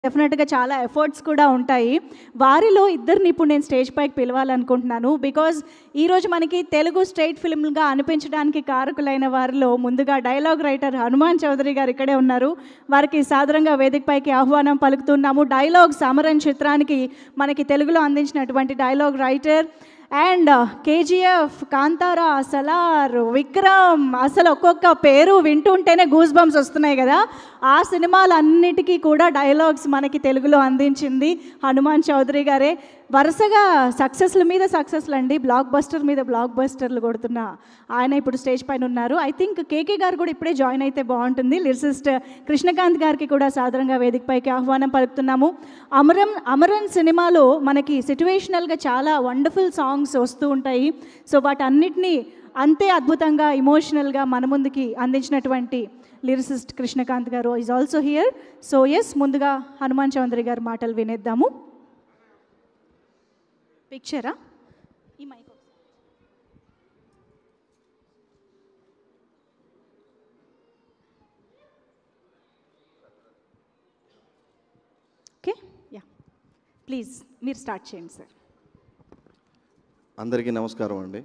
డెఫినెట్‌గా చాలా ఎఫర్ట్స్ కూడా ఉంటాయి. వారిలో ఇద్దరిని ఇప్పుడు నేను స్టేజ్ పైకి పిలవాలనుకుంటున్నాను. బికాజ్ ఈరోజు మనకి తెలుగు స్టేట్ ఫిల్మ్‌గా అనిపించడానికి కారకులైన వారిలో ముందుగా డైలాగ్ రైటర్ హనుమాన్ చౌదరి గారు ఇక్కడే ఉన్నారు. వారికి సాదరంగా వేదిక పైకి ఆహ్వానం పలుకుతున్నాము. డైలాగ్స్ అమరన్ చిత్రానికి మనకి తెలుగులో అందించినటువంటి dialogue writer and KGF, Kantara, Salaar, Vikram, అసలు ఒక్కొక్క పేరు వింటుంటేనే గూస్ బంప్స్ వస్తున్నాయి కదా. ఆ సినిమాలన్నిటికీ కూడా డైలాగ్స్ మనకి తెలుగులో అందించింది హనుమాన్ చౌదరి గారే. వరుసగా సక్సెస్ల మీద సక్సెస్లు అండి, బ్లాక్ బస్టర్ మీద బ్లాక్ బస్టర్లు కొడుతున్న ఆయన ఇప్పుడు స్టేజ్ పైన ఉన్నారు. ఐ థింక్ కేకే గారు కూడా ఇప్పుడే జాయిన్ అయితే బాగుంటుంది. లిరిసిస్ట్ కృష్ణకాంత్ గారికి కూడా సాధారణంగా వేదిక పైకి ఆహ్వానం పలుకుతున్నాము. అమరన్ సినిమాలో మనకి సిట్యువేషనల్గా చాలా వండర్ఫుల్ సాంగ్స్ వస్తూ ఉంటాయి. సో వాటన్నిటినీ అంతే అద్భుతంగా ఇమోషనల్గా మన ముందుకి అందించినటువంటి లిరిసిస్ట్ కృష్ణకాంత్ గారు is also here. So yes, ముందుగా హనుమాన్ చౌదరి గారి మాటలు వినేద్దాము. పిక్చరా ఈ మైక్ ఓకే, యా ప్లీజ్ మీరు స్టార్ట్ చేయండి సార్. అందరికీ నమస్కారం అండి.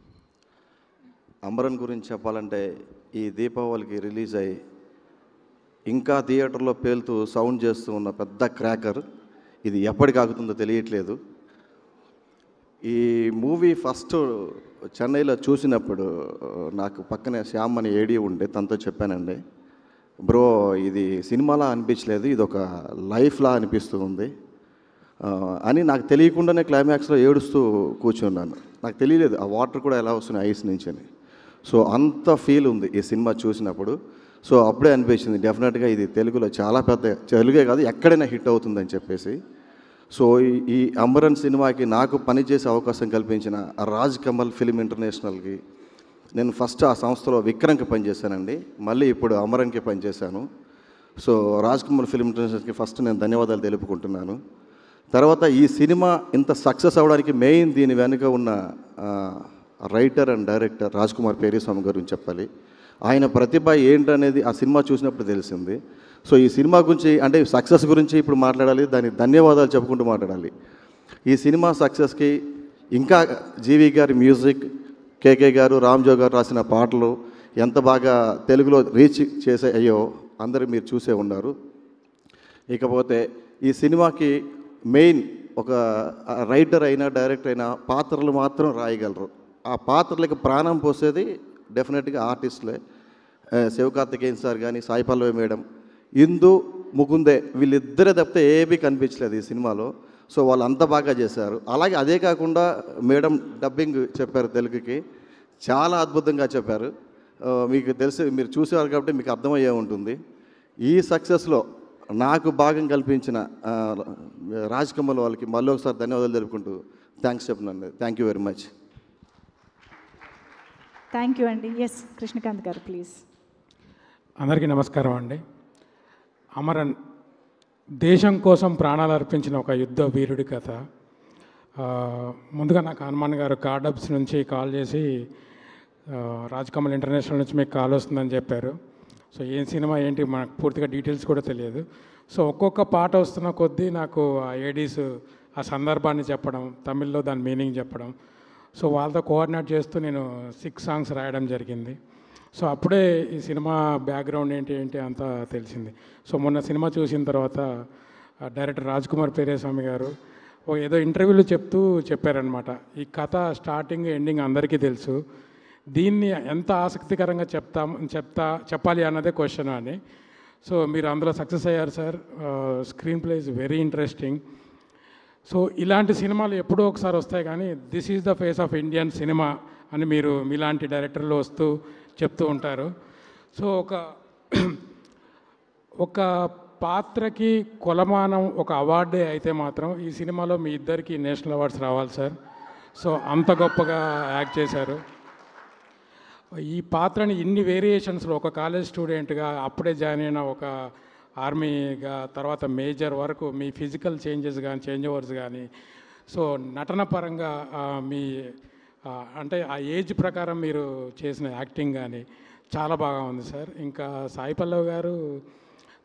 అమరన్ గురించి చెప్పాలంటే ఈ దీపావళికి రిలీజ్ అయ్యి ఇంకా థియేటర్లో పేలుతూ సౌండ్ చేస్తూ ఉన్న పెద్ద క్రాకర్. ఇది ఎప్పటికి ఆగుతుందో తెలియట్లేదు. ఈ మూవీ ఫస్ట్ చెన్నైలో చూసినప్పుడు నాకు పక్కనే శ్యామ్ అని ఏడీ ఉండే, తనతో చెప్పానండి, బ్రో ఇది సినిమాలా అనిపించలేదు, ఇది ఒక లైఫ్లా అనిపిస్తూ ఉంది అని. నాకు తెలియకుండానే క్లైమాక్స్లో ఏడుస్తూ కూర్చున్నాను. నాకు తెలియలేదు ఆ వాటర్ కూడా ఎలా వస్తున్నాయి ఐస్ నుంచి అని. సో అంత ఫీల్ ఉంది ఈ సినిమా చూసినప్పుడు. సో అప్పుడే అనిపించింది డెఫినెట్గా ఇది తెలుగులో చాలా పెద్ద, తెలుగే కాదు ఎక్కడైనా హిట్ అవుతుందని చెప్పేసి. సో ఈ అమరన్ సినిమాకి నాకు పనిచేసే అవకాశం కల్పించిన రాజ్ కమల్ ఫిలిం ఇంటర్నేషనల్కి, నేను ఫస్ట్ ఆ సంస్థలో విక్రమ్కి పనిచేశానండి, మళ్ళీ ఇప్పుడు అమరన్కి పనిచేశాను. సో రాజ్ కమల్ ఫిలిం ఇంటర్నేషనల్కి ఫస్ట్ నేను ధన్యవాదాలు తెలుపుకుంటున్నాను. తర్వాత ఈ సినిమా ఇంత సక్సెస్ అవ్వడానికి మెయిన్ దీని వెనుక ఉన్న writer and director Raj Kumar Periyasamy గురించి చెప్పాలి. ఆయన ప్రతిభ ఏంటనేది ఆ సినిమా చూసినప్పుడు తెలిసింది. సో ఈ సినిమా గురించి అంటే సక్సెస్ గురించి ఇప్పుడు మాట్లాడాలి, దానికి ధన్యవాదాలు చెప్పుకుంటూ మాట్లాడాలి. ఈ సినిమా సక్సెస్కి ఇంకా జీవి గారి మ్యూజిక్, కేకే గారు, రామ్జో గారు రాసిన పాటలు ఎంత బాగా తెలుగులో రీచ్ చేసాయో అందరూ మీరు చూసే ఉన్నారు. ఇకపోతే ఈ సినిమాకి మెయిన్ ఒక రైటర్ అయినా డైరెక్టర్ అయినా పాత్రలు మాత్రం రాయగలరు. ఆ పాత్రలకు ప్రాణం పోసేది డెఫినెట్గా ఆర్టిస్టులే. శివకార్తికేయన్ సార్ కానీ, సాయి పల్లవి మేడం, ఇందు, ముకుందే, వీళ్ళిద్దరే తప్పితే ఏబీ కనిపించలేదు ఈ సినిమాలో. సో వాళ్ళు అంత బాగా చేశారు. అలాగే అదే కాకుండా మేడం డబ్బింగ్ చెప్పారు తెలుగుకి, చాలా అద్భుతంగా చెప్పారు. మీకు తెలిసి మీరు చూసేవారు కాబట్టి మీకు అర్థమయ్యే ఉంటుంది. ఈ సక్సెస్లో నాకు భాగం కల్పించిన రాజ్ కమల్ వాళ్ళకి మళ్ళీ ఒకసారి ధన్యవాదాలు తెలుపుకుంటూ థ్యాంక్స్ చెప్తున్నాను. Thank you very much. Thank you అండి. ఎస్ కృష్ణకాంత్ గారు ప్లీజ్. అందరికీ నమస్కారం అండి. అమరన్ దేశం కోసం ప్రాణాలు అర్పించిన ఒక యుద్ధ వీరుడి కథ. ముందుగా నాకు హనుమాన్ గారు కార్డబ్స్ నుంచి కాల్ చేసి రాజ్ కమల్ ఇంటర్నేషనల్ నుంచి మీకు కాల్ వస్తుందని చెప్పారు. సో ఏం సినిమా ఏంటి మనకు పూర్తిగా డీటెయిల్స్ కూడా తెలియదు. సో ఒక్కొక్క పాట వస్తున్న కొద్దీ నాకు ఆ ఏడీస్ ఆ సందర్భాన్ని చెప్పడం, తమిళ్లో దాని మీనింగ్ చెప్పడం, సో వాళ్ళతో కోఆర్డినేట్ చేస్తూ నేను 6 సాంగ్స్ రాయడం జరిగింది. సో అప్పుడే ఈ సినిమా బ్యాక్గ్రౌండ్ ఏంటి అంతా తెలిసింది. సో మొన్న సినిమా చూసిన తర్వాత డైరెక్టర్ రాజ్ కుమార్ పేరేస్వామి గారు ఏదో ఇంటర్వ్యూలో చెప్పారనమాట, ఈ కథ స్టార్టింగ్ ఎండింగ్ అందరికీ తెలుసు, దీన్ని ఎంత ఆసక్తికరంగా చెప్పాలి అన్నదే క్వశ్చన్ అని. సో మీరు అందులో సక్సెస్ అయ్యారు sir. Screenplay is very interesting. So ఇలాంటి సినిమాలు ఎప్పుడో ఒకసారి వస్తాయి, కానీ this is the face of Indian cinema అని మీరు మీలాంటి డైరెక్టర్లు వస్తూ చెప్తూ ఉంటారు. సో ఒక పాత్రకి కొలమానం ఒక అవార్డే అయితే మాత్రం ఈ సినిమాలో మీ ఇద్దరికి నేషనల్ అవార్డ్స్ రావాలి సార్. సో అంత గొప్పగా యాక్ట్ చేశారు. ఈ పాత్రని ఇన్ని వేరియేషన్స్లో ఒక కాలేజ్ స్టూడెంట్గా, అప్పుడే జాయిన్ అయిన ఒక ఆర్మీగా, తర్వాత మేజర్ వరకు మీ ఫిజికల్ చేంజెస్ కానీ చేంజ్ ఓవర్స్ కానీ, సో నటన పరంగా మీ అంటే ఆ ఏజ్ ప్రకారం మీరు చేసిన యాక్టింగ్ కానీ చాలా బాగా ఉంది సార్. ఇంకా సాయి పల్లవి గారు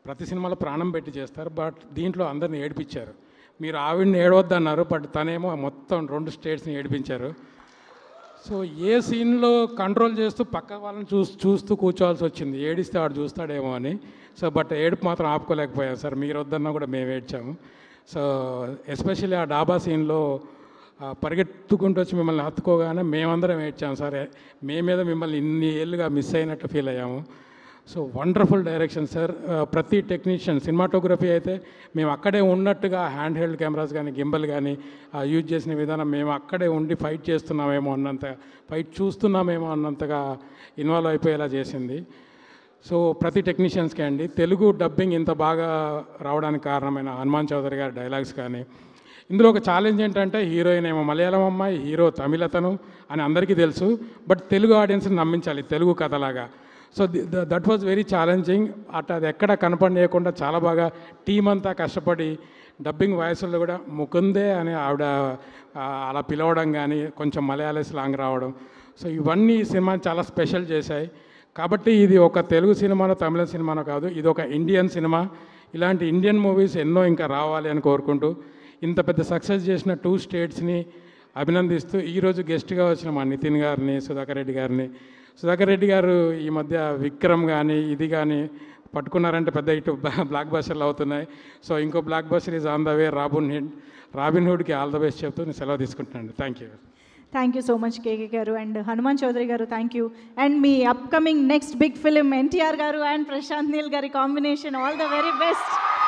ప్రతి సినిమాలో ప్రాణం పెట్టి చేస్తారు, బట్ దీంట్లో అందరిని ఏడిపించారు. మీరు ఆవిడని ఏడవద్దన్నారు, బట్ తనేమో మొత్తం 2 స్టేట్స్ని ఏడిపించారు. సో ఏ సీన్లో కంట్రోల్ చేస్తూ పక్క వాళ్ళని చూస్తూ కూర్చోవాల్సి వచ్చింది, ఏడిస్తే వాడు చూస్తాడేమో అని. సో బట్ ఏడుపు మాత్రం ఆపుకోలేకపోయాం సార్, మీరు వద్దన్నా కూడా మేము ఏడ్చాము. సో ఎస్పెషల్లీ ఆ డాబా సీన్లో పరిగెత్తుకుంటూ వచ్చి మిమ్మల్ని హత్తుకోగానే మేమందరం ఏడ్చాము సార్. మేము మీద మిమ్మల్ని ఇన్ని ఏళ్ళుగా మిస్ అయినట్టు ఫీల్ అయ్యాము. So wonderful direction sir. ప్రతి టెక్నీషియన్, సినిమాటోగ్రఫీ అయితే మేము అక్కడే ఉన్నట్టుగా హ్యాండ్ హెల్డ్ కెమెరాస్ కానీ గింబల్ కానీ యూజ్ చేసిన విధానం మేము అక్కడే ఉండి ఫైట్ చేస్తున్నామేమో అన్నంత, ఫైట్ చూస్తున్నామేమో అన్నంతగా ఇన్వాల్వ్ అయిపోయేలా చేసింది. సో ప్రతి టెక్నీషియన్స్కి అండి. తెలుగు డబ్బింగ్ ఇంత బాగా రావడానికి కారణమైన హనుమాన్ చౌదరి గారి డైలాగ్స్ కానీ. ఇందులో ఒక ఛాలెంజ్ ఏంటంటే హీరోయిన్ ఏమో మలయాళం అమ్మాయి, హీరో తమిళతను అని అందరికీ తెలుసు, బట్ తెలుగు ఆడియన్స్ని నమ్మించాలి తెలుగు కథలాగా. So that was very challenging. అది ఎక్కడ కనపడేయకుండా చాలా బాగా టీం అంతా కష్టపడి డబ్బింగ్ వాయిస్లో కూడా ముకుందే అని ఆవిడ అలా పిలవడం కానీ, కొంచెం మలయాళీ స్లాంగ్ రావడం, సో ఇవన్నీ ఈ సినిమాని చాలా స్పెషల్ చేశాయి. కాబట్టి ఇది ఒక తెలుగు సినిమానో తమిళ సినిమానో కాదు, ఇది ఒక ఇండియన్ సినిమా. ఇలాంటి ఇండియన్ మూవీస్ ఎన్నో ఇంకా రావాలి అని కోరుకుంటూ, ఇంత పెద్ద సక్సెస్ చేసిన 2 స్టేట్స్ని అభినందిస్తూ, ఈరోజు గెస్ట్గా వచ్చిన మా నితిన్ గారిని, సుధాకర్ రెడ్డి గారిని. సుధాకర్ రెడ్డి గారు ఈ మధ్య విక్రమ్ కానీ ఇది కానీ పట్టుకున్నారంటే పెద్ద ఇటు బ్లాక్ బస్టర్లు అవుతున్నాయి. సో ఇంకో blockbuster is on the way, Robin హుడ్కి ఆల్ ద బెస్ట్ చెప్తూ నేను సెలవు తీసుకుంటున్నాను. Thank you. Thank you so much KK గారు అండ్ హనుమాన్ చౌదరి గారు, థ్యాంక్ యూ. అండ్ మీ upcoming next big film NTR గారు అండ్ ప్రశాంత్ నీల్ గారి combination, all the very best.